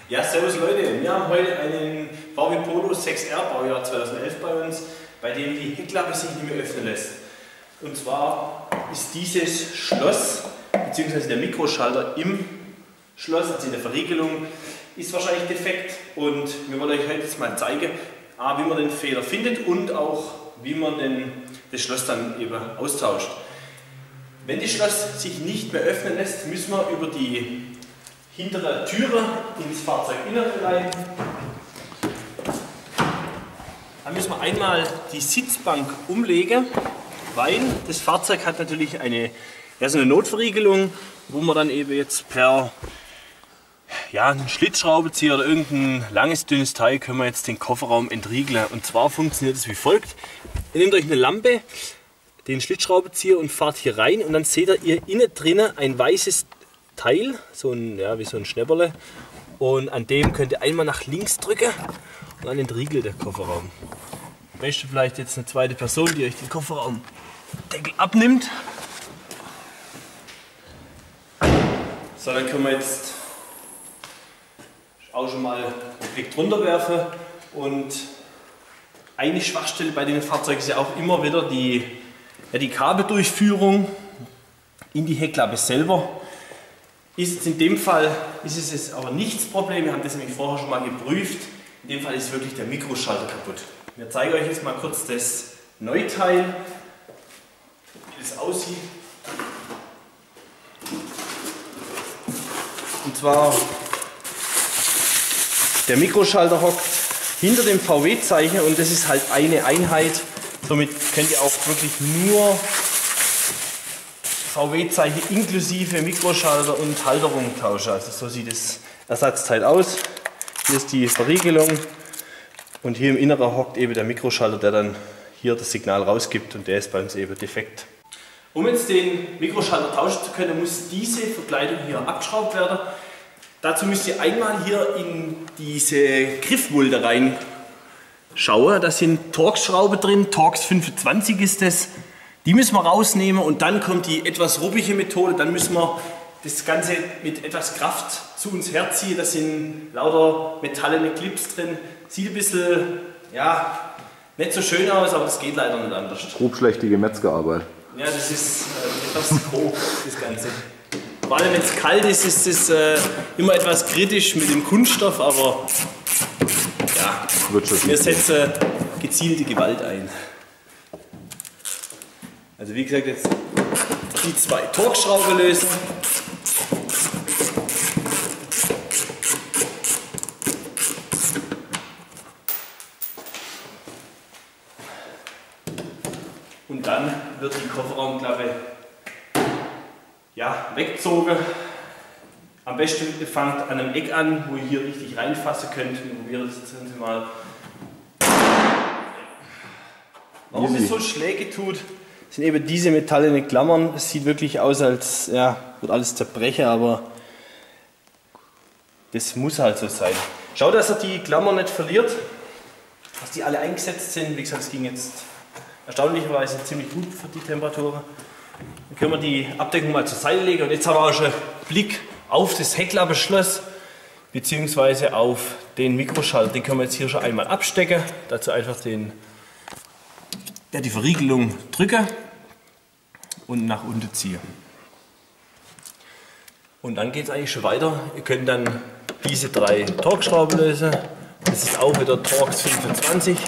Ja, servus Leute, wir haben heute einen VW Polo 6R Baujahr 2011 bei uns, bei dem die Heckklappe sich nicht mehr öffnen lässt. Und zwar ist dieses Schloss, bzw. der Mikroschalter im Schloss, also in der Verriegelung, ist wahrscheinlich defekt. Und wir wollen euch heute jetzt mal zeigen, wie man den Fehler findet und auch wie man das Schloss dann eben austauscht. Wenn das Schloss sich nicht mehr öffnen lässt, müssen wir über die hintere Türe ins Fahrzeuginnere rein. Dann müssen wir einmal die Sitzbank umlegen, weil das Fahrzeug hat natürlich so eine Notverriegelung, wo man dann eben jetzt per einen Schlitzschraubenzieher oder irgendein langes, dünnes Teil können wir jetzt den Kofferraum entriegeln. Und zwar funktioniert es wie folgt. Ihr nehmt euch eine Lampe, den Schlitzschraubenzieher und fahrt hier rein und dann seht ihr innen drinnen ein weißes Teil, wie so ein Schnäpperle, und an dem könnt ihr einmal nach links drücken und dann entriegelt der Kofferraum. Am besten vielleicht jetzt eine zweite Person, die euch den Kofferraumdeckel abnimmt. So, dann können wir jetzt auch schon mal einen Blick drunter werfen. Und eine Schwachstelle bei den Fahrzeugen ist ja auch immer wieder die Kabeldurchführung in die Heckklappe selber. In dem Fall ist es jetzt aber nicht das Problem, wir haben das nämlich vorher schon mal geprüft. In dem Fall ist wirklich der Mikroschalter kaputt. Ich zeige euch jetzt mal kurz das Neuteil, wie das aussieht. Und zwar, der Mikroschalter hockt hinter dem VW-Zeichen und das ist halt eine Einheit. Somit könnt ihr auch wirklich nur VW-Zeichen inklusive Mikroschalter und Halterung tauschen. Also so sieht das Ersatzteil aus. Hier ist die Verriegelung und hier im Inneren hockt eben der Mikroschalter, der dann hier das Signal rausgibt, und der ist bei uns eben defekt. Um jetzt den Mikroschalter tauschen zu können, muss diese Verkleidung hier abgeschraubt werden. Dazu müsst ihr einmal hier in diese Griffmulde reinschauen. Da sind Torx-Schrauben drin, Torx 25 ist das. Die müssen wir rausnehmen und dann kommt die etwas ruppige Methode. Dann müssen wir das Ganze mit etwas Kraft zu uns herziehen. Da sind lauter metallene Clips drin. Sieht ein bisschen, nicht so schön aus, aber das geht leider nicht anders. Grobschlächtige Metzgerarbeit. Ja, das ist etwas grob, das Ganze. Vor allem wenn es kalt ist, ist es immer etwas kritisch mit dem Kunststoff, aber ja, wir setzen gezielte Gewalt ein. Also wie gesagt, jetzt die zwei Torx-Schrauben lösen. Und dann wird die Kofferraumklappe weggezogen. Am besten ihr fangt an einem Eck an, wo ihr hier richtig reinfassen könnt. Wir probieren das jetzt mal. Warum es so Schläge tut, sind eben diese metallenen Klammern. Es sieht wirklich aus, als wird alles zerbrechen, aber das muss halt so sein. Schaut, dass ihr die Klammer nicht verliert, dass die alle eingesetzt sind. Wie gesagt, es ging jetzt erstaunlicherweise ziemlich gut für die Temperaturen. Dann können wir die Abdeckung mal zur Seite legen und jetzt haben wir auch schon einen Blick auf das Heckklappenschloss bzw. auf den Mikroschalter. Den können wir jetzt hier schon einmal abstecken. Dazu einfach die Verriegelung drücken und nach unten ziehen. Und dann geht es eigentlich schon weiter. Ihr könnt dann diese drei Torx-Schrauben lösen. Das ist auch wieder Torx 25.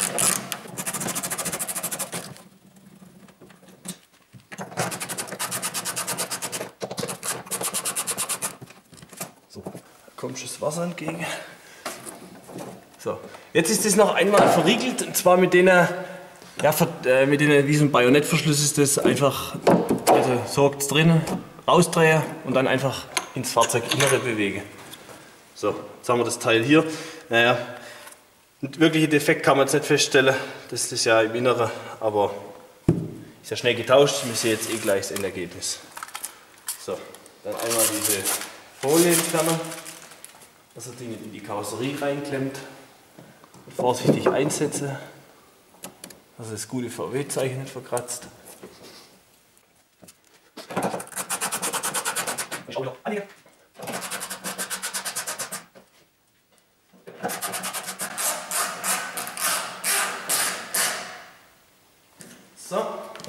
So, da kommt schon das Wasser entgegen. So, jetzt ist das noch einmal verriegelt, und zwar mit denen, wie so ein Bajonettverschluss ist das einfach, also so drin, rausdrehen und dann einfach ins Fahrzeuginnere bewegen. So, jetzt haben wir das Teil hier. Naja, wirkliche Defekt kann man jetzt nicht feststellen, das ist ja im Inneren, aber ist ja schnell getauscht. Wir sehen jetzt gleich das Endergebnis. So, dann einmal diese Folie entfernen, dass er die nicht in die Karosserie reinklemmt. Vorsichtig einsetzen, dass das gute VW-Zeichen nicht verkratzt.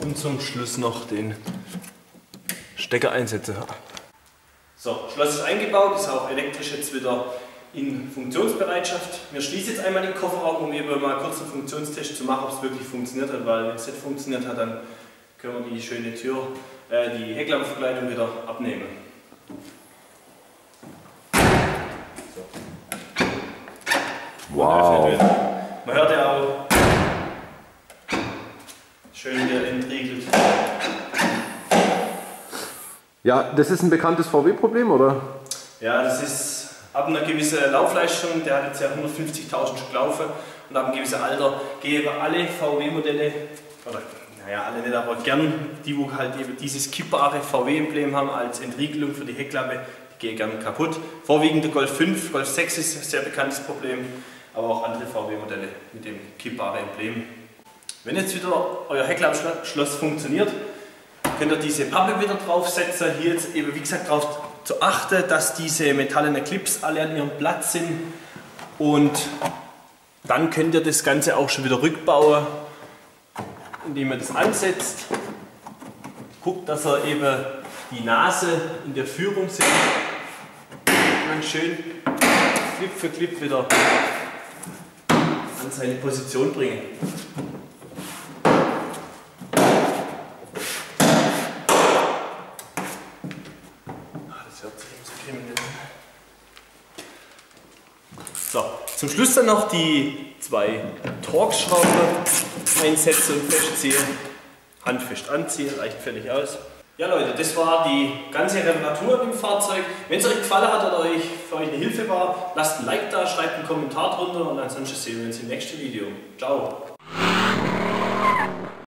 und zum Schluss noch den Stecker einsetze. So, Schloss ist eingebaut, ist auch elektrisch jetzt wieder in Funktionsbereitschaft. Wir schließen jetzt einmal den Kofferraum, um eben mal kurz einen Funktionstest zu machen, ob es wirklich funktioniert hat, weil wenn es nicht funktioniert hat, dann können wir die schöne Tür, die Heckklammverkleidung wieder abnehmen. So. Wow. Man hört ja auch schön wieder entriegelt. Ja, das ist ein bekanntes VW-Problem, oder? Ja, das ist ab einer gewissen Laufleistung, der hat jetzt ja 150.000 Stück laufen und ab einem gewissen Alter gehen alle VW-Modelle, oder naja, alle nicht, aber gern, die wo halt eben dieses kippbare VW-Emblem haben als Entriegelung für die Heckklappe, die gehen gern kaputt. Vorwiegend der Golf 5, Golf 6 ist ein sehr bekanntes Problem, aber auch andere VW-Modelle mit dem kippbaren Emblem. Wenn jetzt wieder euer Heckklappschloss funktioniert, könnt ihr diese Pappe wieder draufsetzen. Hier jetzt eben wie gesagt darauf zu achten, dass diese metallenen Clips alle an ihrem Platz sind. Und dann könnt ihr das Ganze auch schon wieder rückbauen, indem ihr das ansetzt. Guckt, dass ihr eben die Nase in der Führung seht. Ganz schön Clip für Clip wieder an seine Position bringen. So, zum Schluss dann noch die zwei Torx-Schrauben einsetzen und festziehen. Handfest anziehen, reicht völlig aus. Ja Leute, das war die ganze Reparatur im Fahrzeug. Wenn es euch gefallen hat oder für euch eine Hilfe war, lasst ein Like da, schreibt einen Kommentar drunter und ansonsten sehen wir uns im nächsten Video. Ciao!